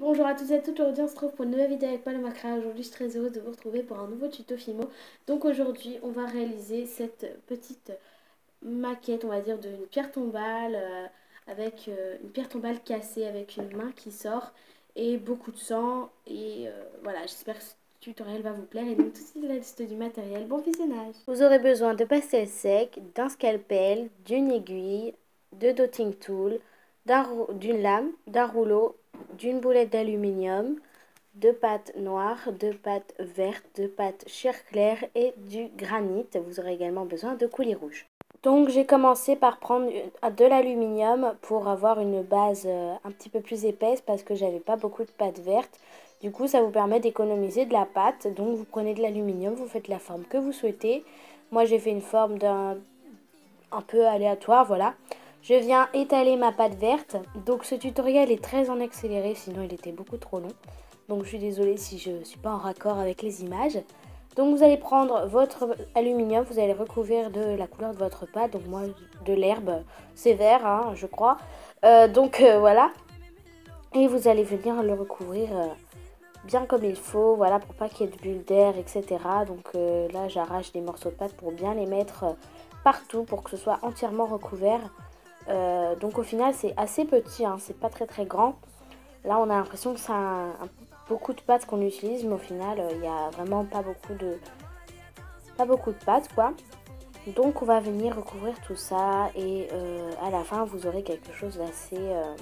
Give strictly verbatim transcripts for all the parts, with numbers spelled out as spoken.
Bonjour à tous et à toutes, aujourd'hui on se retrouve pour une nouvelle vidéo avec Paul Macra. Aujourd'hui je suis très heureuse de vous retrouver pour un nouveau tuto Fimo. Donc aujourd'hui on va réaliser cette petite maquette, on va dire, d'une pierre tombale euh, avec euh, une pierre tombale cassée avec une main qui sort et beaucoup de sang. Et euh, voilà, j'espère que ce tutoriel va vous plaire et donc tout de suite la liste du matériel. Bon visionnage. Vous aurez besoin de pastel sec, d'un scalpel, d'une aiguille, de dotting tool, d'une lame, d'un rouleau, d'une boulette d'aluminium, de pâte noire, de pâte verte, de pâte chair claire et du granit. Vous aurez également besoin de coulis rouge. Donc j'ai commencé par prendre de l'aluminium pour avoir une base un petit peu plus épaisse parce que j'avais pas beaucoup de pâte verte. Du coup ça vous permet d'économiser de la pâte. Donc vous prenez de l'aluminium, vous faites la forme que vous souhaitez. Moi j'ai fait une forme d'un un peu aléatoire, voilà. Je viens étaler ma pâte verte. Donc ce tutoriel est très en accéléré, sinon il était beaucoup trop long. Donc je suis désolée si je ne suis pas en raccord avec les images. Donc vous allez prendre votre aluminium, vous allez recouvrir de la couleur de votre pâte. Donc moi de l'herbe, c'est vert hein, je crois. Euh, donc euh, voilà. Et vous allez venir le recouvrir euh, bien comme il faut, voilà, pour pas qu'il y ait de bulles d'air, et cetera. Donc euh, là j'arrache des morceaux de pâte pour bien les mettre euh, partout pour que ce soit entièrement recouvert. Euh, donc au final c'est assez petit, hein, c'est pas très très grand. Là on a l'impression que c'est un, un, beaucoup de pâte qu'on utilise, mais au final il euh, n'y a vraiment pas beaucoup de pas beaucoup de pâte quoi. Donc on va venir recouvrir tout ça et euh, à la fin vous aurez quelque chose d'assez euh,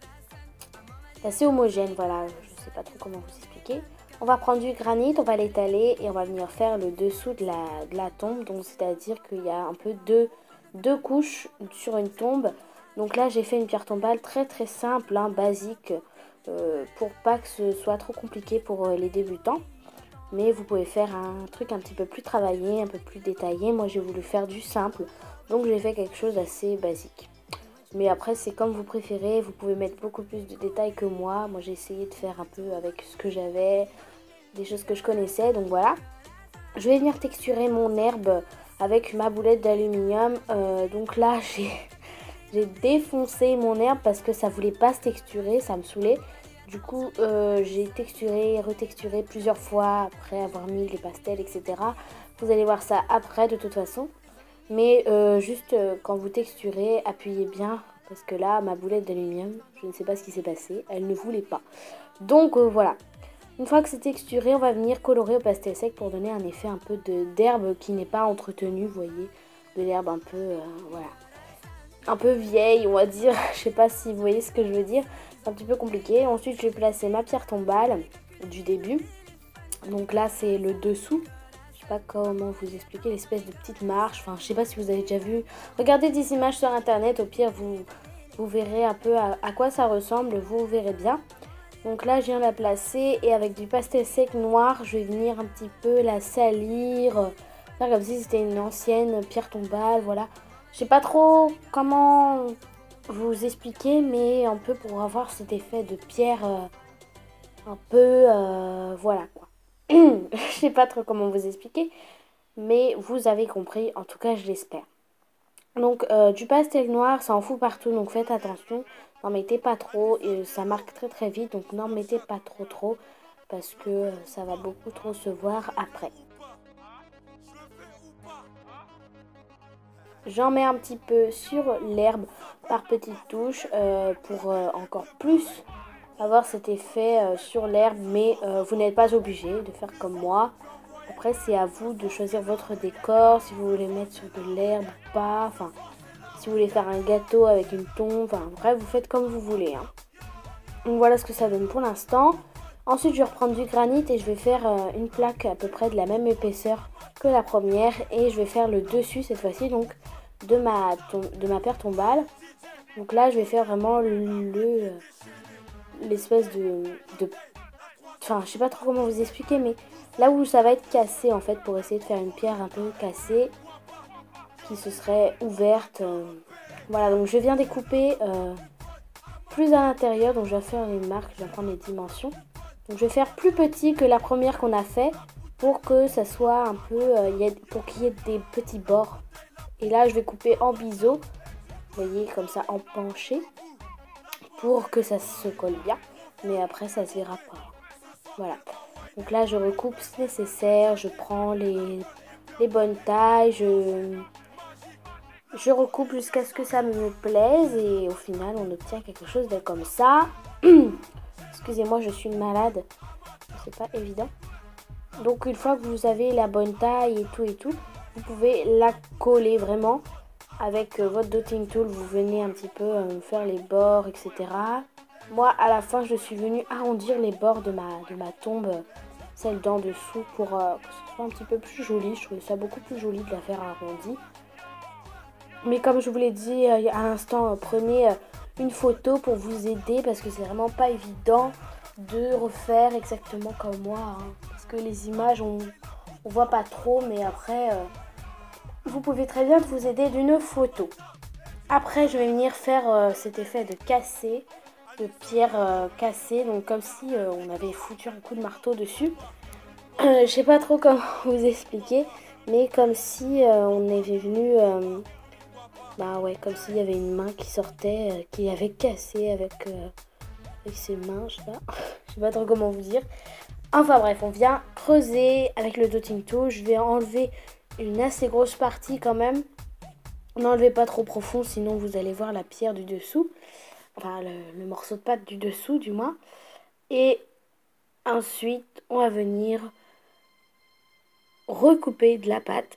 assez homogène. Voilà, je sais pas trop comment vous expliquer. On va prendre du granit, on va l'étaler et on va venir faire le dessous de la, de la tombe. Donc c'est à dire qu'il y a un peu deux, deux couches sur une tombe. Donc là j'ai fait une pierre tombale très très simple, hein, basique, euh, pour pas que ce soit trop compliqué pour euh, les débutants. Mais vous pouvez faire un truc un petit peu plus travaillé, un peu plus détaillé. Moi j'ai voulu faire du simple, donc j'ai fait quelque chose d'assez basique. Mais après c'est comme vous préférez, vous pouvez mettre beaucoup plus de détails que moi. Moi j'ai essayé de faire un peu avec ce que j'avais, des choses que je connaissais, donc voilà. Je vais venir texturer mon herbe avec ma boulette d'aluminium. Euh, donc là j'ai j'ai défoncé mon herbe parce que ça voulait pas se texturer, ça me saoulait. Du coup euh, j'ai texturé, retexturé plusieurs fois après avoir mis les pastels, et cetera. Vous allez voir ça après de toute façon. Mais euh, juste euh, quand vous texturez, appuyez bien. Parce que là, ma boulette d'aluminium, je ne sais pas ce qui s'est passé. Elle ne voulait pas. Donc euh, voilà. Une fois que c'est texturé, on va venir colorer au pastel sec pour donner un effet un peu d'herbe qui n'est pas entretenue. Vous voyez, de l'herbe un peu, euh, voilà. Un peu vieille, on va dire. Je sais pas si vous voyez ce que je veux dire. C'est un petit peu compliqué. Ensuite, je vais placer ma pierre tombale du début. Donc là, c'est le dessous. Je sais pas comment vous expliquer, l'espèce de petite marche. Enfin, je sais pas si vous avez déjà vu. Regardez des images sur internet, au pire vous, vous verrez un peu à, à quoi ça ressemble, vous verrez bien. Donc là je viens la placer et avec du pastel sec noir, je vais venir un petit peu la salir, faire comme si c'était une ancienne pierre tombale, voilà. Je sais pas trop comment vous expliquer, mais un peu pour avoir cet effet de pierre euh, un peu, euh, voilà quoi. Je sais pas trop comment vous expliquer, mais vous avez compris, en tout cas je l'espère. Donc euh, du pastel noir, ça en fout partout, donc faites attention, n'en mettez pas trop, et ça marque très très vite, donc n'en mettez pas trop trop, parce que euh, ça va beaucoup trop se voir après. J'en mets un petit peu sur l'herbe par petites touches euh, pour euh, encore plus avoir cet effet euh, sur l'herbe, mais euh, vous n'êtes pas obligé de faire comme moi. Après c'est à vous de choisir votre décor, si vous voulez mettre sur de l'herbe ou pas, enfin si vous voulez faire un gâteau avec une tombe, enfin bref vous faites comme vous voulez. Hein. Donc voilà ce que ça donne pour l'instant. Ensuite je vais reprendre du granit et je vais faire euh, une plaque à peu près de la même épaisseur que la première et je vais faire le dessus cette fois-ci donc de ma, de ma pierre tombale. Donc là je vais faire vraiment le l'espèce de, de enfin je sais pas trop comment vous expliquer, mais là où ça va être cassé en fait pour essayer de faire une pierre un peu cassée qui se serait ouverte. Euh, voilà, donc je viens découper euh, plus à l'intérieur, donc je vais faire les marques, je vais prendre les dimensions. Donc je vais faire plus petit que la première qu'on a fait pour que ça soit un peu, euh, y a, pour qu'il y ait des petits bords. Et là je vais couper en biseau, vous voyez comme ça en penché, pour que ça se colle bien. mais après ça se verra pas. Voilà. Donc là je recoupe ce nécessaire, je prends les, les bonnes tailles, je, je recoupe jusqu'à ce que ça me plaise et au final on obtient quelque chose de comme ça. Excusez-moi, je suis malade, c'est pas évident. Donc une fois que vous avez la bonne taille et tout et tout, vous pouvez la coller vraiment avec euh, votre dotting tool. Vous venez un petit peu euh, faire les bords, et cetera. Moi à la fin je suis venue arrondir les bords de ma, de ma tombe, celle d'en dessous, pour euh, que ce soit un petit peu plus joli. Je trouvais ça beaucoup plus joli de la faire arrondie. Mais comme je vous l'ai dit euh, à l'instant, euh, prenez euh, une photo pour vous aider parce que c'est vraiment pas évident de refaire exactement comme moi. Hein. Parce que les images, on, on voit pas trop, mais après, euh, vous pouvez très bien vous aider d'une photo. Après, je vais venir faire euh, cet effet de casser, de pierre euh, cassée, donc comme si euh, on avait foutu un coup de marteau dessus. Euh, je sais pas trop comment vous expliquer, mais comme si euh, on avait venu... Euh, Bah ouais, comme s'il y avait une main qui sortait, euh, qui avait cassé avec, euh, avec ses mains, je sais pas. Je sais pas trop comment vous dire. Enfin bref, on vient creuser avec le dotting tool. Je vais enlever une assez grosse partie quand même. N'enlevez pas trop profond, sinon vous allez voir la pierre du dessous. Enfin, le, le morceau de pâte du dessous, du moins. Et ensuite, on va venir recouper de la pâte.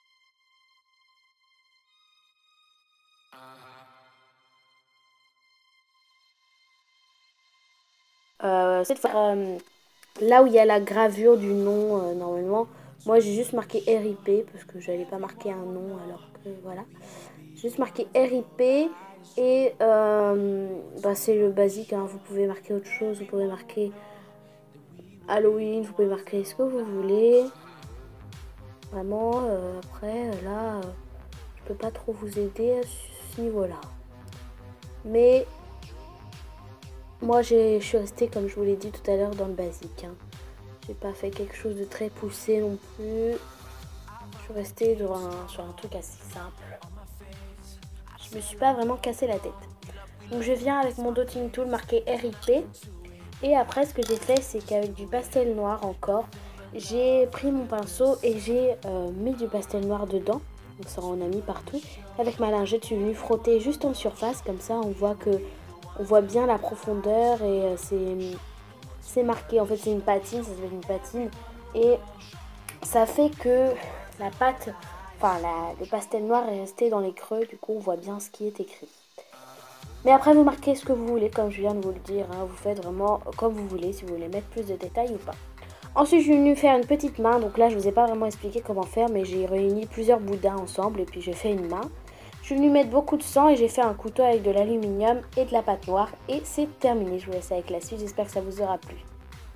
Euh, cette fois, euh, là où il y a la gravure du nom, euh, normalement, moi j'ai juste marqué R I P parce que j'allais pas marquer un nom, alors que voilà. J'ai juste marqué R I P et euh, bah, c'est le basique, hein. Vous pouvez marquer autre chose, vous pouvez marquer Halloween, vous pouvez marquer ce que vous voulez. Vraiment, euh, après, là, euh, je peux pas trop vous aider à ce niveau-là. Mais moi, je suis restée, comme je vous l'ai dit tout à l'heure, dans le basique. Hein. J'ai pas fait quelque chose de très poussé non plus. Je suis restée sur un, sur un truc assez simple. Je me suis pas vraiment cassé la tête. Donc je viens avec mon dotting tool marqué R I P. Et après, ce que j'ai fait, c'est qu'avec du pastel noir encore, j'ai pris mon pinceau et j'ai euh, mis du pastel noir dedans. Donc ça en a mis partout. Avec ma lingette, je suis venue frotter juste en surface. Comme ça, on voit que on voit bien la profondeur et euh, c'est, c'est marqué. En fait, c'est une patine, ça s'appelle une patine. Et ça fait que la pâte, enfin la, le pastel noir est resté dans les creux. Du coup, on voit bien ce qui est écrit. Mais après, vous marquez ce que vous voulez, comme je viens de vous le dire. Hein, vous faites vraiment comme vous voulez, si vous voulez mettre plus de détails ou pas. Ensuite, je suis venue faire une petite main. Donc là, je ne vous ai pas vraiment expliqué comment faire, mais j'ai réuni plusieurs boudins ensemble et puis j'ai fait une main. Je suis venue mettre beaucoup de sang et j'ai fait un couteau avec de l'aluminium et de la pâte noire. Et c'est terminé. Je vous laisse avec la suite. J'espère que ça vous aura plu.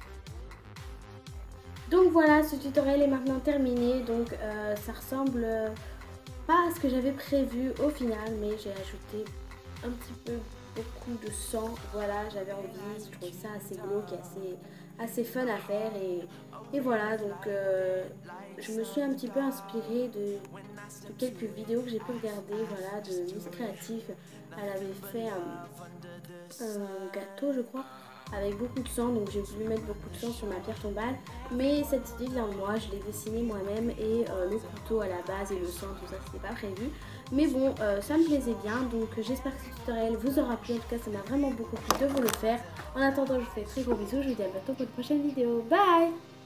Donc voilà, ce tutoriel est maintenant terminé. Donc euh, ça ressemble pas à ce que j'avais prévu au final, mais j'ai ajouté un petit peu beaucoup de sang. Voilà, j'avais envie, je trouvais ça assez glauque et assez, assez fun à faire. Et, et voilà, donc euh, je me suis un petit peu inspirée de, de quelques vidéos que j'ai pu regarder, voilà, de Miss Créative. Elle avait fait un, un gâteau, je crois, avec beaucoup de sang, donc j'ai voulu mettre beaucoup de sang sur ma pierre tombale, mais cette idée vient de moi, je l'ai dessinée moi-même et euh, le couteau à la base et le sang, tout ça c'était pas prévu, mais bon, euh, ça me plaisait bien, donc j'espère que ce tutoriel vous aura plu. En tout cas, ça m'a vraiment beaucoup plu de vous le faire. En attendant, je vous fais très gros bisous, je vous dis à bientôt pour une prochaine vidéo, bye.